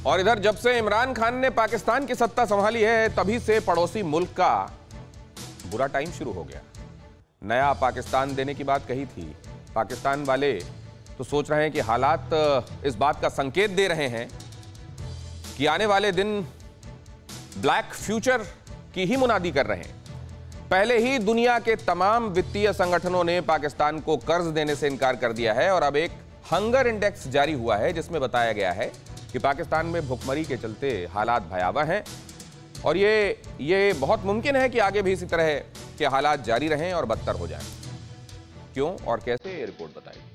और इधर जब से इमरान खान ने पाकिस्तान की सत्ता संभाली है, तभी से पड़ोसी मुल्क का बुरा टाइम शुरू हो गया। नया पाकिस्तान देने की बात कही थी। पाकिस्तान वाले तो सोच रहे हैं कि हालात इस बात का संकेत दे रहे हैं कि आने वाले दिन ब्लैक फ्यूचर की ही मुनादी कर रहे हैं। पहले ही दुनिया के तमाम वित्तीय संगठनों ने पाकिस्तान को कर्ज देने से इनकार कर दिया है और अब एक हंगर इंडेक्स जारी हुआ है जिसमें बताया गया है कि पाकिस्तान में भुखमरी के चलते हालात भयावह हैं और ये बहुत मुमकिन है कि आगे भी इसी तरह के हालात जारी रहें और बदतर हो जाएं। क्यों और कैसे, ये रिपोर्ट बताएगी।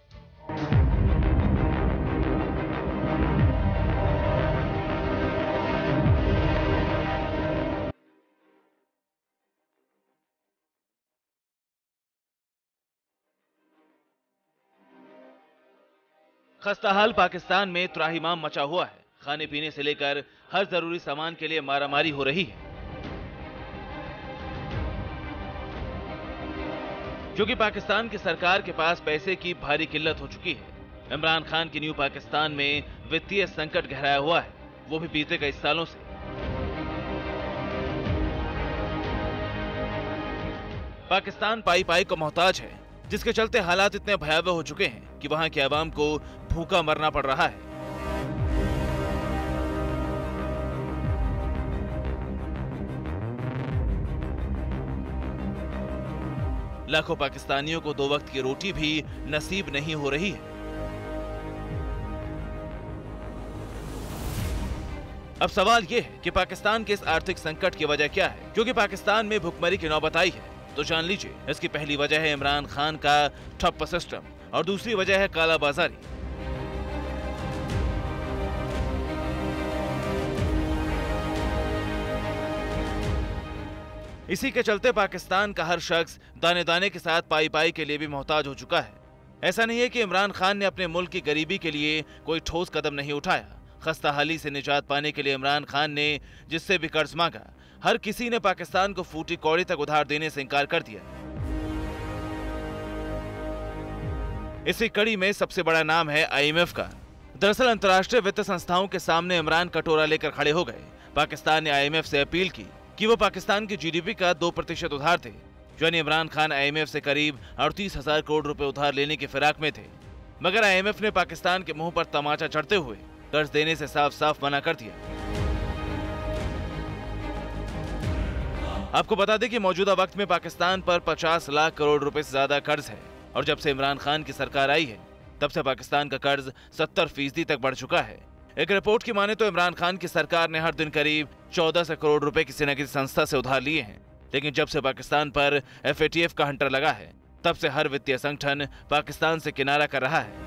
खस्ताहाल पाकिस्तान में त्राहिमाम मचा हुआ है। खाने पीने से लेकर हर जरूरी सामान के लिए मारामारी हो रही है, क्योंकि पाकिस्तान की सरकार के पास पैसे की भारी किल्लत हो चुकी है। इमरान खान की न्यू पाकिस्तान में वित्तीय संकट गहराया हुआ है, वो भी बीते कई सालों से। पाकिस्तान पाई पाई को मोहताज है, जिसके चलते हालात इतने भयावह हो चुके हैं कि वहां के आवाम को भूखा मरना पड़ रहा है। लाखों पाकिस्तानियों को दो वक्त की रोटी भी नसीब नहीं हो रही है। अब सवाल यह है कि पाकिस्तान के इस आर्थिक संकट की वजह क्या है, क्योंकि पाकिस्तान में भुखमरी की नौबत आई है। तो जान लीजिए, इसकी पहली वजह है इमरान खान का ठप्प सिस्टम और दूसरी वजह है कालाबाजारी। इसी के चलते पाकिस्तान का हर शख्स दाने दाने के साथ पाई पाई के लिए भी मोहताज हो चुका है। ऐसा नहीं है कि इमरान खान ने अपने मुल्क की गरीबी के लिए कोई ठोस कदम नहीं उठाया। खस्ताहाली से निजात पाने के लिए इमरान खान ने जिससे भी कर्ज मांगा, हर किसी ने पाकिस्तान को फूटी कौड़ी तक उधार देने से इनकार कर दिया। इसी कड़ी में सबसे बड़ा नाम है IMF का। दरअसल अंतर्राष्ट्रीय वित्त संस्थाओं के सामने इमरान कटोरा लेकर खड़े हो गए। पाकिस्तान ने IMF से अपील की कि वो पाकिस्तान की GDP का 2% उधार थे। यानी इमरान खान IMF से करीब 38,000 करोड़ रुपए उधार लेने की फिराक में थे, मगर IMF ने पाकिस्तान के मुंह पर तमाचा चढ़ते हुए कर्ज देने से साफ साफ मना कर दिया। आपको बता दें कि मौजूदा वक्त में पाकिस्तान पर 50 लाख करोड़ रुपए से ज्यादा कर्ज है और जब से इमरान खान की सरकार आई है, तब से पाकिस्तान का कर्ज 70% तक बढ़ चुका है। एक रिपोर्ट की माने तो इमरान खान की सरकार ने हर दिन करीब 1400 करोड़ रुपए किसी न किसी संस्था से उधार लिए हैं, लेकिन जब से पाकिस्तान पर FATF का हंटर लगा है, तब से हर वित्तीय संगठन पाकिस्तान से किनारा कर रहा है।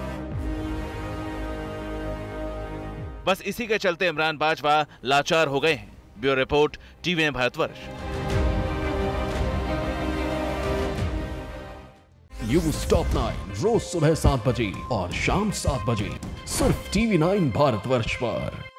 बस इसी के चलते इमरान बाजवा लाचार हो गए हैं। Bureau report, TVN Bharatvarsh. News top 9 रोज सुबह 7 बजे और शाम 7 बजे सिर्फ TV9 भारतवर्ष पर।